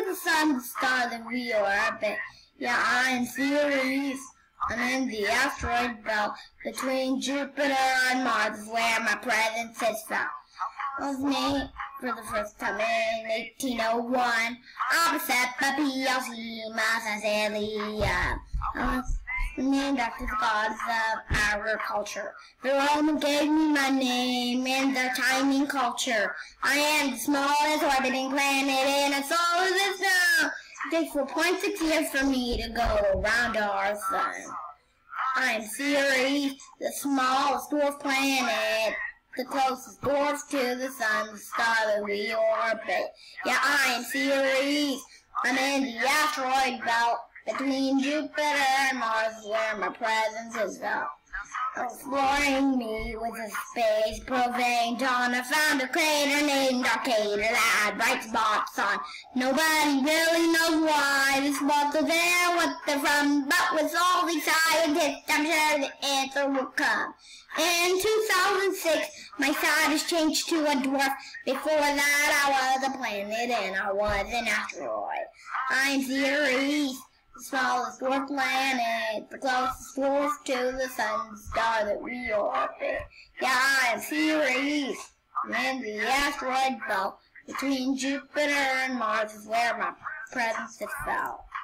to the sun, the star that we orbit. Yeah, I'm Ceres. I'm in the asteroid belt between Jupiter and Mars, is where my presence is felt. Was made for the first time in 1801. I was set by PLC, my Celia. I was named after the gods of agriculture. The Roman gave me my name in their timing culture. I am the smallest orbiting planet in a solar system. It takes 4.6 years for me to go around our sun. I'm Ceres, the smallest dwarf planet, the closest dwarf to the sun, the star that we orbit. Yeah, I'm Ceres. I'm in the asteroid belt between Jupiter and Mars, where my presence is felt. Exploring me with a space profane dawn, I found a crater named Arcade. It had bright spots on. Nobody really knows why the spots are there, what they're from, but with all these scientists, I'm sure the answer will come. In 2006, my size changed to a dwarf. Before that, I was a planet and I was an asteroid. I'm Ceres, the smallest dwarf planet, the closest dwarf to the sun, the star that we orbit. Yeah, I'm Ceres. I'm in the asteroid belt between Jupiter and Mars, is where my presence is felt.